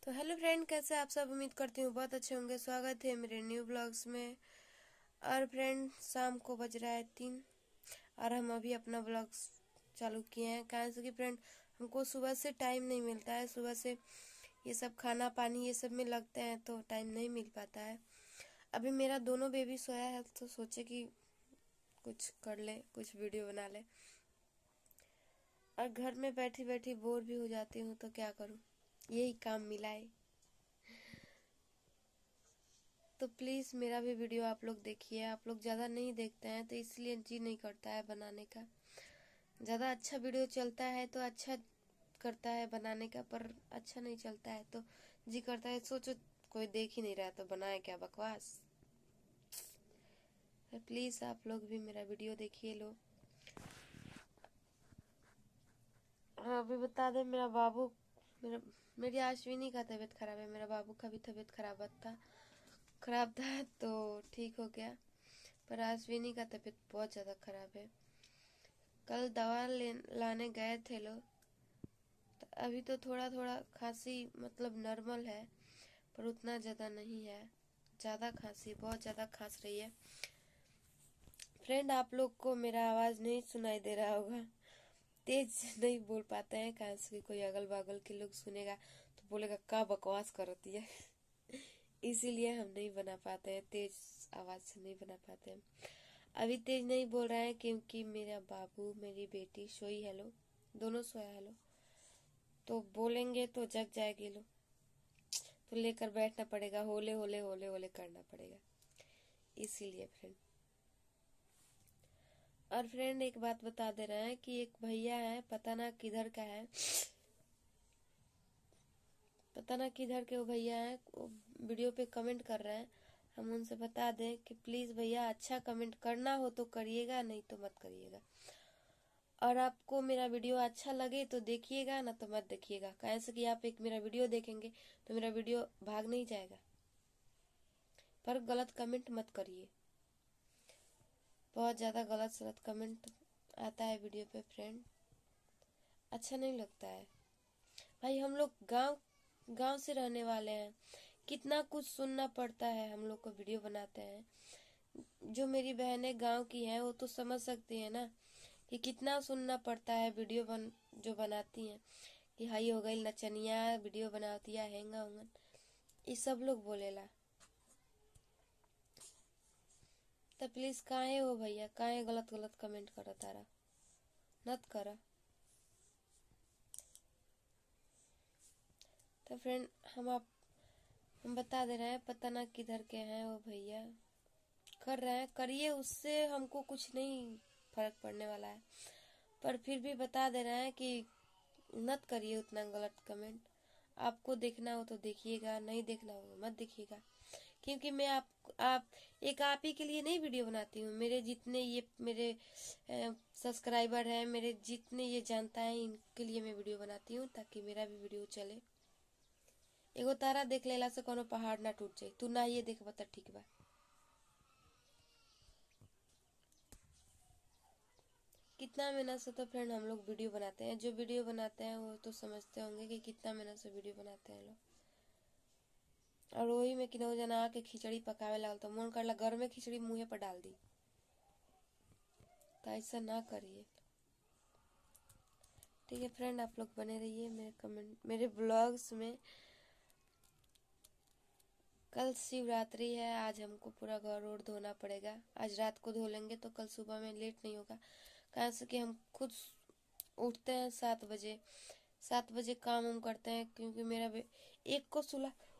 तो hello friend, कैसे आप सब? उम्मीद करती हूँ बहुत अच्छे होंगे। स्वागत है मेरे न्यू ब्लॉग्स में। और फ्रेंड, शाम को बज रहा है 3 और हम अभी अपना ब्लॉग्स चालू किए हैं। कारण से कि फ्रेंड, हमको सुबह से टाइम नहीं मिलता है। सुबह से ये सब खाना पानी ये सब में लगते हैं तो टाइम नहीं मिल पाता है। अभी मेरा दोनों बेबी सोया है तो सोचे कि कुछ कर ले, कुछ वीडियो बना ले। और घर में बैठी बैठी बोर भी हो जाती हूँ तो क्या करूँ, यही काम मिला है। तो प्लीज़ मेरा भी वीडियो आप लोग देखिए। आप लोग ज़्यादा नहीं देखते हैं तो इसलिए जी नहीं करता है बनाने का। ज़्यादा अच्छा वीडियो चलता है तो अच्छा करता है बनाने का, पर अच्छा नहीं चलता है तो जी करता है सोचो कोई देख ही नहीं रहा तो बनाए क्या बकवास। प्लीज़ आप लोग भी मेरा वीडियो देखिए लो। हाँ, अभी बता दें, मेरी अश्विनी का तबीयत खराब है। मेरा बाबू का भी तबीयत खराब था तो ठीक हो गया, पर अश्विनी का तबीयत बहुत ज़्यादा खराब है। कल दवा लाने गए थे लोग तो अभी तो थोड़ा थोड़ा खांसी मतलब नॉर्मल है, पर उतना ज़्यादा नहीं है। ज़्यादा खांसी, बहुत ज़्यादा खांस रही है। फ्रेंड, आप लोग को मेरा आवाज़ नहीं सुनाई दे रहा होगा, तेज नहीं बोल पाते हैं। कारण से कोई अगल बगल के लोग सुनेगा तो बोलेगा का बकवास करती है। इसीलिए हम नहीं बना पाते हैं, तेज आवाज़ से नहीं बना पाते हैं। अभी तेज नहीं बोल रहे हैं क्योंकि मेरा बाबू मेरी बेटी सोई है लो, दोनों सोया है लो, तो बोलेंगे तो जग जाएगी लो, तो लेकर बैठना पड़ेगा, होले होले होले होले करना पड़ेगा, इसीलिए फ्रेंड। और फ्रेंड, एक बात बता दे रहे हैं कि एक भैया है, पता ना किधर का है, पता ना किधर के वो भैया हैं, वो वीडियो पे कमेंट कर रहे हैं। हम उनसे बता दें कि प्लीज़ भैया, अच्छा कमेंट करना हो तो करिएगा, नहीं तो मत करिएगा। और आपको मेरा वीडियो अच्छा लगे तो देखिएगा, ना तो मत देखिएगा। कैसे कि आप एक मेरा वीडियो देखेंगे तो मेरा वीडियो भाग नहीं जाएगा, पर गलत कमेंट मत करिए। बहुत ज़्यादा गलत सलत कमेंट आता है वीडियो पे फ्रेंड, अच्छा नहीं लगता है। भाई, हम लोग गांव से रहने वाले हैं, कितना कुछ सुनना पड़ता है। हम लोग को वीडियो बनाते हैं, जो मेरी बहनें गांव की हैं वो तो समझ सकती है ना कि कितना सुनना पड़ता है। जो बनाती हैं कि हाई हो गई नचनिया, वीडियो बनाती है हैंगा होंगन, ये सब लोग बोलेला। तो प्लीज काहे हो भैया, काहे गलत गलत कमेंट करा तारा, नत करा। तो फ्रेंड, हम बता दे रहे हैं, पता ना किधर के हैं वो भैया, कर रहे हैं करिए, उससे हमको कुछ नहीं फर्क पड़ने वाला है, पर फिर भी बता दे रहे हैं कि मत करिए उतना गलत कमेंट। आपको देखना हो तो देखिएगा, नहीं देखना हो तो मत देखिएगा। क्योंकि मैं आप ही के लिए नहीं वीडियो बनाती हूँ। मेरे जितने ये मेरे सब्सक्राइबर हैं, मेरे जितने ये जानता है, इनके लिए मैं वीडियो बनाती हूँ ताकि मेरा भी वीडियो चले। एगो तारा देख लेला से कोनो पहाड़ ना टूट जाए, तू ना ये देख बता ठीक बा। कितना मेहनत से तो फ्रेंड हम लोग वीडियो बनाते हैं। जो वीडियो बनाते हैं वो तो समझते होंगे कि कितना मेहनत से वीडियो बनाते हैं लोग। और वही में किन्हू जना के खिचड़ी पकावे लगल तो मन करला घर में खिचड़ी मुँहे पर डाल दी, तो ऐसा ना करिए। ठीक है फ्रेंड, आप लोग बने रहिए मेरे ब्लॉग्स में। कल शिवरात्रि है, आज हमको पूरा घर और धोना पड़ेगा। आज रात को धो लेंगे तो कल सुबह में लेट नहीं होगा। कारण से कि हम खुद उठते हैं 7 बजे, 7 बजे काम करते हैं, क्योंकि एक को सुला